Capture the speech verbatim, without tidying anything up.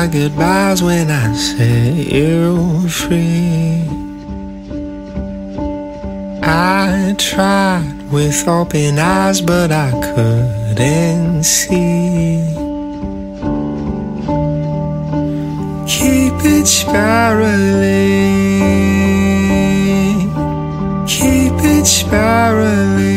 my goodbyes when I set you free. I tried with open eyes, but I couldn't see. Keep it spiraling, keep it spiraling.